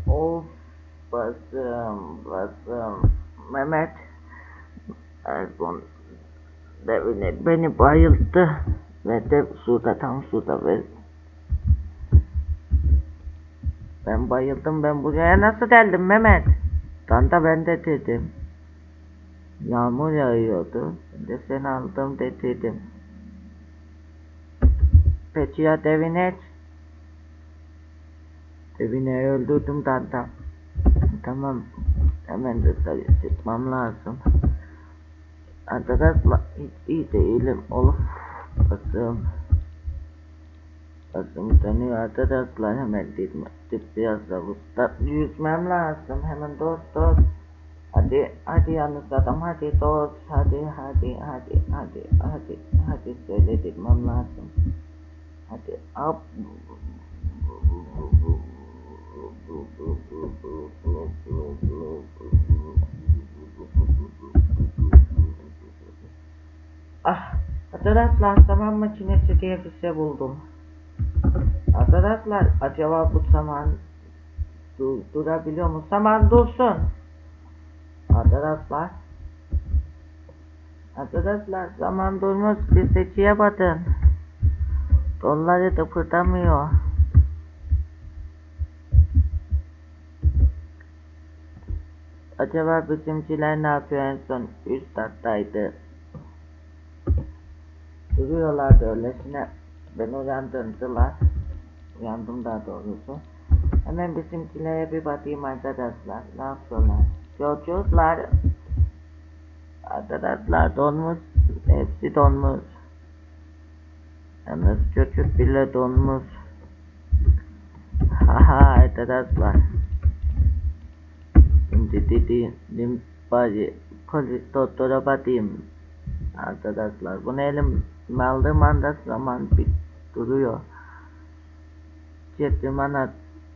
Of basım Mehmet Ergun devine beni bayılttı ve de suda tam suda ve ben bayıldım, ben buraya nasıl geldim Mehmet? Tam da ben de dedim. Yağmur yağıyordu. Ben de seni aldım dedim. Peki ya devine? Devine öldürdüm Danta. Tamam. Hemen de sayı çıkmam lazım. Arkadaşlar hiç iyi değilim. Of. Basım dönüyor arkadaşlar. Hemen dip biraz da usta. Yüzmem lazım. Hemen dost. Hadi yalnız adam, hadi dost. Hadi söyledirmem lazım. Hadi up. Arkadaşlar zaman makinesi diye bir şey buldum. Arkadaşlar acaba bu zaman durabiliyor mu? Zaman dursun. Arkadaşlar zaman durmuş, bir seçiye bakın. Donları kıpırdamıyor. Acaba bizimkiler ne yapıyor? En son üst kattaydı. Duruyorlardı öylesine. Ben uyandım daha doğrusu. Hemen bizimkilere bir bakayım arkadaşlar. Ne yapıyorlar? Çocuklar. Arkadaşlar donmuş. Hepsi donmuş. Yalnız çocuk bile donmuş. Arkadaşlar. Şimdi dedim bari polis doktora bakayım. Arkadaşlar bunu elim aldığım anda zaman bir duruyor. Cetrimana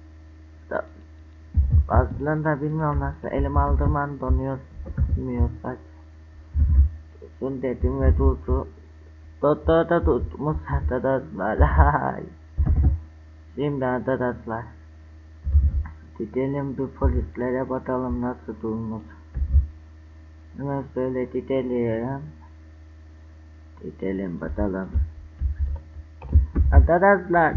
aslında bilmiyorum nasıl elim aldığım an donuyor. Bilmiyor saç. Dursun dedim ve durdu. Doktor da tutmuş arkadaşlar. Şimdi arkadaşlar gidelim bir polislere bakalım nasıl durmuş. Hemen böyle gidelim bakalım. Arkadaşlar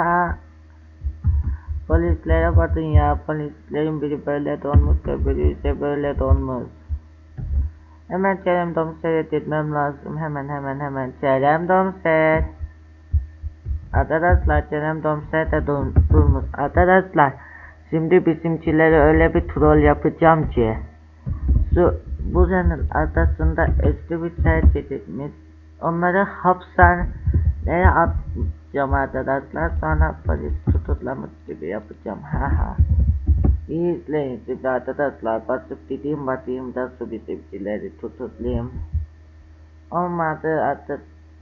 polislere bakın ya, polislerin biri böyle donmuş ve biri ise böyle donmuş. Hemen Kerem Domser'e gitmem lazım. Hemen Kerem Domser. Arkadaşlar Kerem Domser de durmuş. Arkadaşlar şimdi bizimkileri öyle bir troll yapacağım ki buranın arkasında eski bir terk edilmiş. Onları hapishaneye atacağım arkadaşlar. Sonra polis tutuklamış gibi yapacağım. İyi izleyin şimdi arkadaşlar. Basıp gideyim bakayım da su bizimkileri tutuklayayım. Olmadı artık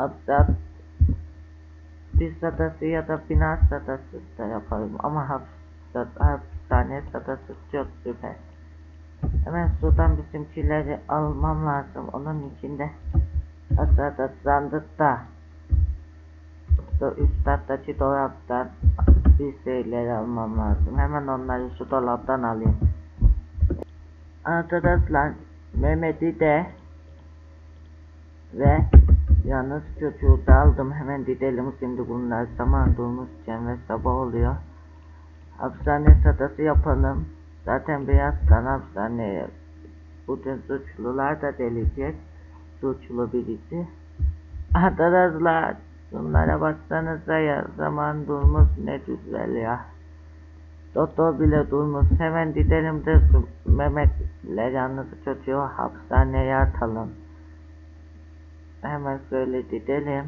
bir satası ya da bina satası da yaparım ama hapishane satası çok süper. Hemen sudan bizimkileri almam lazım. Onun içinde aşağıda sandıkta üst kattaki dolaptan bir şeyleri almam lazım. Hemen onları şu dolaptan alayım. Arkadaşlar Mehmet'i de ve yalnız çocuğu da aldım. Hemen gidelim şimdi, bunlar zaman durmuşken ve sabah oluyor. Hapishane satası yapalım. Zaten birazdan hapishaneye bütün suçlular da gelecek. Suçlu birisi. Arkadaşlar bunlara baksanıza ya, zaman durmuş, ne güzel ya. Doktor bile durmuş. Hemen gidelim de Mehmet'le yalnız çocuğu hapishaneye atalım. Hemen söyle gidelim.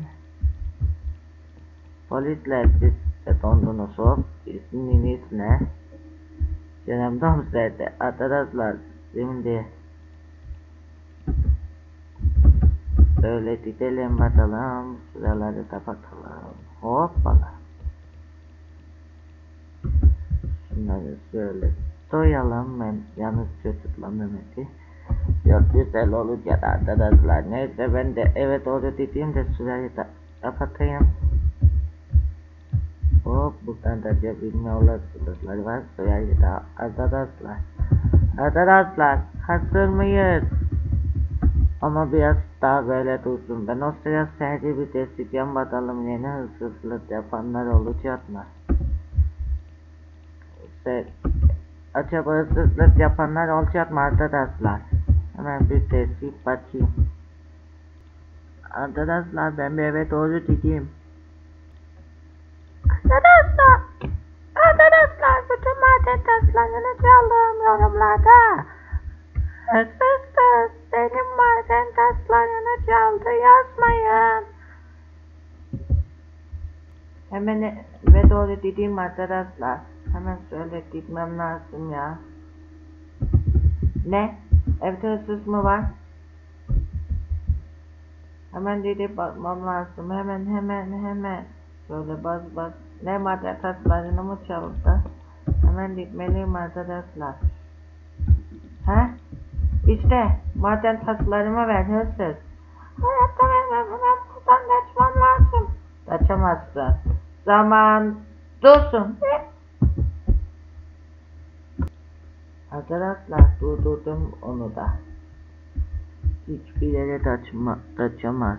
Polisler siz de dondunuz, isminiz ne? Kerem Domser'de. Arkadaşlar şimdi böyle gidelim bakalım. Şuraları kapatalım. Hoppala. Şunları şöyle soyalım. Ben yalnız çocukla Mehmet'i. Çok güzel olacak arkadaşlar. Neyse ben de evet doğru dediğimde şurayı da kapatayım. Hop buradan da cebilme olasılıkları var. Soyayı da arkadaşlar. Arkadaşlar hazır mıyız? Ama biraz daha böyle dursun. Ben o sırada seri bir deseceğim, bakalım yeni hırsızlık yapanlar olacak mı? Acaba hırsızlık yapanlar olacak mı arkadaşlar? Hemen bir desip bakayım. Arkadaşlar ben bir eve doğru gideyim. Arkadaşlar bütün maden taşlarını çaldım yorumlarda. Hırsız benim maden taşlarını çaldı yazmayın. Hemen eve doğru gideyim arkadaşlar. Hemen şöyle gitmem lazım ya. Ne? Evde hırsız mı var? Hemen gidip bakmam lazım. Hemen. Şöyle bas. Ne maden taşlarını mı çaldı? Hemen gitmeliyim arkadaşlar. He? İşte maden taşlarımı ver hırsız. Hayatta vermem. Ben buradan kaçmam lazım. Kaçamazsın. Zaman dursun. Arkadaşlar durdurdum onu da. Hiçbir yere kaçamaz.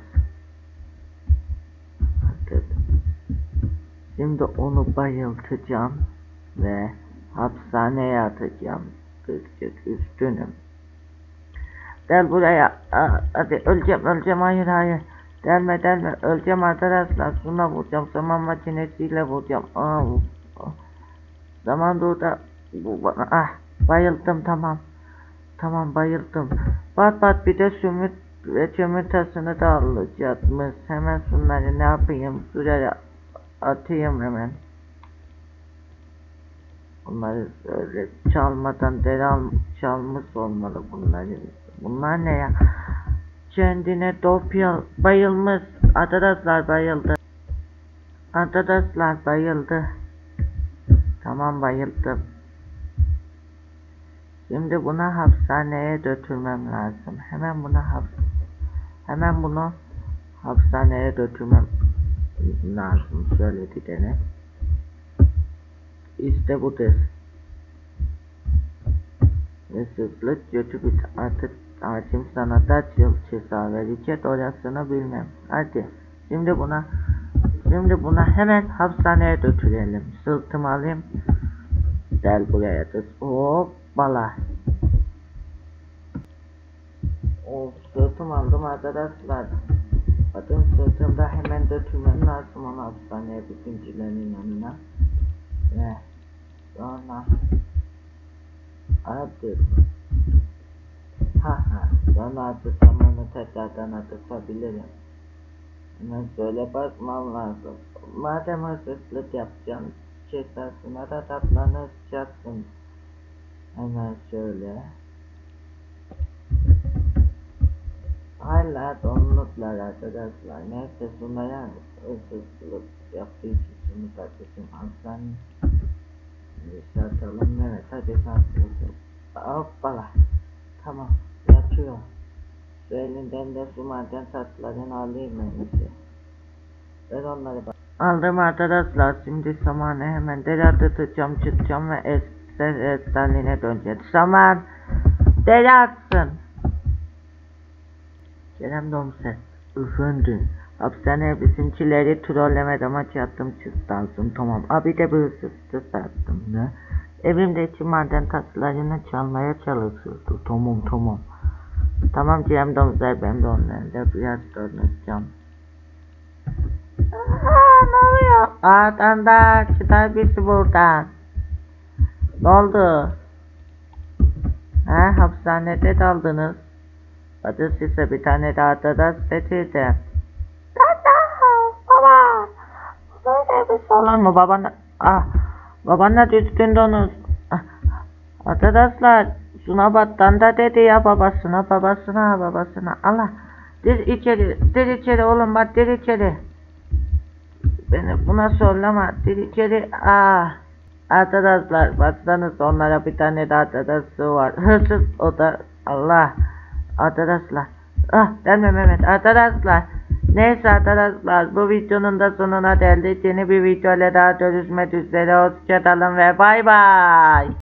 Şimdi onu bayıltacağım ve hapishaneye atacağım. Üstünüm. Gel buraya. Hadi öleceğim. Hayır. Delme. Öleceğim arkadaşlar. Şuna vuracağım. Zaman makinesiyle vuracağım. Zaman durdu. Bu bana. Bayıldım tamam. Tamam bayıldım. Bat bir de sümük ve çömür tasını da alacakmış. Hemen şunları ne yapayım? Şuraya atayım hemen. Bunları öyle çalmadan çalmış olmalı bunları. Bunlar ne ya? Kendine dopya bayılmış. Arkadaşlar bayıldı. Arkadaşlar bayıldı. Tamam bayıldım. Şimdi buna hapishaneye götürmem lazım. Hemen bunu hapishaneye götürmem lazım. Şöyle gidelim. İşte budur. Hırsızlık kötü bir artık hakim sana kaç yıl ceza verecek orasını bilmem. Hadi şimdi buna hemen hapishaneye götürelim. Sırtımı alayım. Gel buraya kız. Hoppala. Sırtım aldım arkadaşlar. Bakın sırtımda hemen götürmem lazım onu hapishaneye bütüncilerin yanına. Ve sonra artık sonra artık zamanı tekrardan atabilirim. Hemen şöyle bakmam lazım. Madem hırsızlık yapacağım, cezasına da katlanacaksın. Hemen şöyle. Hala donluklar arkadaşlar. Neyse şunlara hırsızlık yaptığı için şunu takışım alsan. Satalım. Evet hadi satalım. Hoppala. Tamam yatıyor. Şu elinden de şu maden taşlarını alayım ben. Ver onları bak. Aldım arkadaşlar. Şimdi samanı hemen derede tutacağım, çıkacağım ve Stalin'e döneceğiz. Saman dere atsın. Kerem Domses. Efendim. Hapishaneye bizimkileri trollemede maç yaptım, çıktım. Tamam. Abi de bir hırsızlık sattım. Ne? Evimdeki maden taşlarını çalmaya çalışıyordu. Tamam. Tamam Kerem Domses, ben de onlarla biraz konuşacağım. Ne oluyor? Ardanda çıkar birisi buradan. Ne oldu? Hapishanede kaldınız. Hadi size bir tane daha da getirdim. Baba. Böyle bir şey olur mu? Babanla düzgün konuş. Arkadaşlar şuna bak, da dedi ya babasına. Allah. Dir içeri oğlum, bak dir içeri. Beni buna söyleme. Dir içeri. Arkadaşlar baksanız onlara bir tane daha arkadaşı var. Hırsız o da. Allah. Arkadaşlar. Gelme Mehmet. Arkadaşlar. Neyse arkadaşlar, bu videonun da sonuna geldik. Yeni bir videoyla daha görüşmek üzere. Hoşçakalın ve bay bay.